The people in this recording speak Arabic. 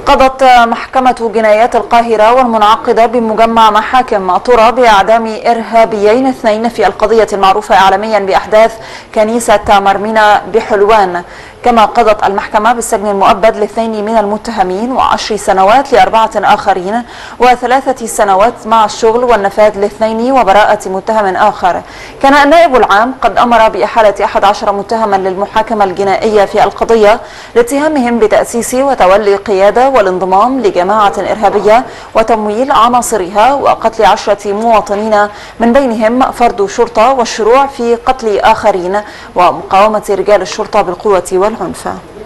قضت محكمة جنايات القاهرة والمنعقدة بمجمع محاكم مأطورة بإعدام إرهابيين اثنين في القضية المعروفة إعلاميا بأحداث كنيسة مرمينا بحلوان. كما قضت المحكمة بالسجن المؤبد لاثنين من المتهمين و10 سنوات ل4 آخرين و3 سنوات مع الشغل والنفاذ لاثنين وبراءة متهم آخر. كان النائب العام قد أمر بإحالة 11 متهما للمحاكمة الجنائية في القضية لاتهامهم بتأسيس وتولي قيادة والانضمام لجماعة إرهابية وتمويل عناصرها وقتل 10 مواطنين من بينهم فرد شرطة والشروع في قتل آخرين ومقاومة رجال الشرطة بالقوة والعنف.